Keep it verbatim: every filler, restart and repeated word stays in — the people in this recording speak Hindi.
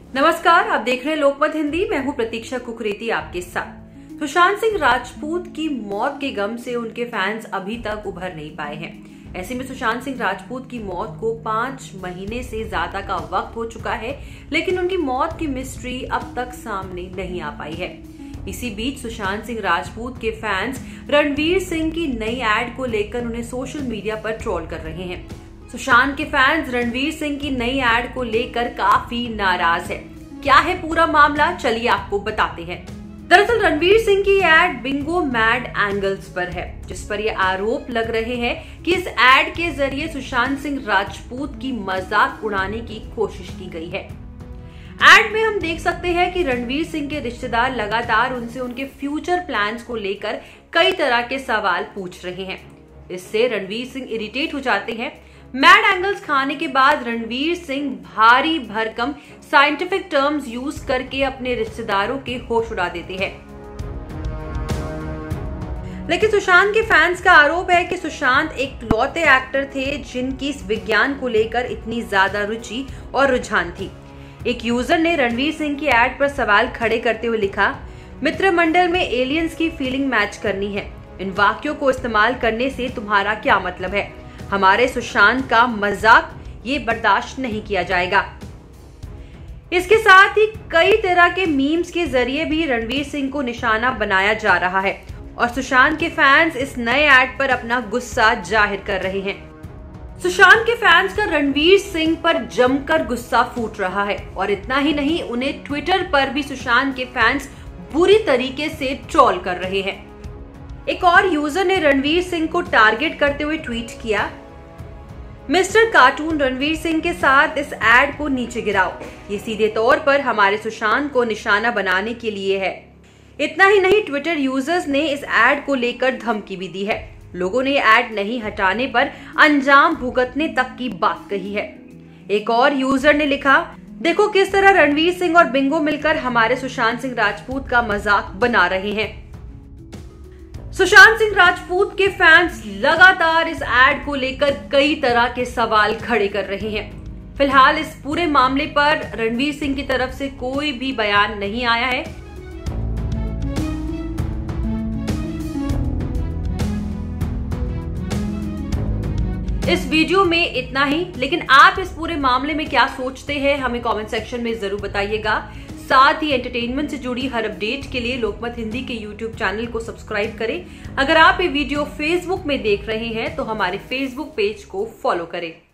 नमस्कार, आप देख रहे हैं लोकमत हिंदी। मैं हूं प्रतीक्षा कुकरेती आपके साथ। सुशांत सिंह राजपूत की मौत के गम से उनके फैंस अभी तक उभर नहीं पाए हैं। ऐसे में सुशांत सिंह राजपूत की मौत को पांच महीने से ज्यादा का वक्त हो चुका है, लेकिन उनकी मौत की मिस्ट्री अब तक सामने नहीं आ पाई है। इसी बीच सुशांत सिंह राजपूत के फैंस रणवीर सिंह की नई एड को लेकर उन्हें सोशल मीडिया पर ट्रोल कर रहे हैं। सुशांत के फैंस रणवीर सिंह की नई एड को लेकर काफी नाराज है। क्या है पूरा मामला, चलिए आपको बताते हैं। दरअसल रणवीर सिंह की एड बिंगो मैड एंगल्स पर है, जिस पर यह आरोप लग रहे हैं कि इस एड के जरिए सुशांत सिंह राजपूत की मजाक उड़ाने की कोशिश की गई है। एड में हम देख सकते हैं कि रणवीर सिंह के रिश्तेदार लगातार उनसे उनके फ्यूचर प्लान्स को लेकर कई तरह के सवाल पूछ रहे हैं। इससे रणवीर सिंह इरिटेट हो जाते हैं। मैड एंगल्स खाने के बाद रणवीर सिंह भारी भरकम साइंटिफिक टर्म्स यूज करके अपने रिश्तेदारों के होश उड़ा देते हैं। लेकिन सुशांत के फैंस का आरोप है कि सुशांत एक लौते एक्टर थे जिनकी इस विज्ञान को लेकर इतनी ज्यादा रुचि और रुझान थी। एक यूजर ने रणवीर सिंह की एड पर सवाल खड़े करते हुए लिखा, मित्र मंडल में एलियंस की फीलिंग मैच करनी है। इन वाक्यों को इस्तेमाल करने से तुम्हारा क्या मतलब है? हमारे सुशांत का मजाक ये बर्दाश्त नहीं किया जाएगा। इसके साथ ही कई तरह के मीम्स के जरिए भी रणवीर सिंह को निशाना बनाया जा रहा है और सुशांत के फैंस इस नए एड पर अपना गुस्सा जाहिर कर रहे हैं। सुशांत के फैंस का रणवीर सिंह पर जमकर गुस्सा फूट रहा है और इतना ही नहीं, उन्हें ट्विटर पर भी सुशांत के फैंस बुरी तरीके से ट्रोल कर रहे हैं। एक और यूजर ने रणवीर सिंह को टारगेट करते हुए ट्वीट किया, मिस्टर कार्टून रणवीर सिंह के साथ इस एड को नीचे गिराओ। ये सीधे तौर पर हमारे सुशांत को निशाना बनाने के लिए है। इतना ही नहीं, ट्विटर यूजर्स ने इस एड को लेकर धमकी भी दी है। लोगों ने एड नहीं हटाने पर अंजाम भुगतने तक की बात कही है। एक और यूजर ने लिखा, देखो किस तरह रणवीर सिंह और बिंगो मिलकर हमारे सुशांत सिंह राजपूत का मजाक बना रहे हैं। सुशांत सिंह राजपूत के फैंस लगातार इस एड को लेकर कई तरह के सवाल खड़े कर रहे हैं। फिलहाल इस पूरे मामले पर रणवीर सिंह की तरफ से कोई भी बयान नहीं आया है। इस वीडियो में इतना ही, लेकिन आप इस पूरे मामले में क्या सोचते हैं हमें कमेंट सेक्शन में जरूर बताइएगा। साथ ही एंटरटेनमेंट से जुड़ी हर अपडेट के लिए लोकमत हिंदी के यूट्यूब चैनल को सब्सक्राइब करें। अगर आप ये वीडियो फेसबुक में देख रहे हैं तो हमारे फेसबुक पेज को फॉलो करें।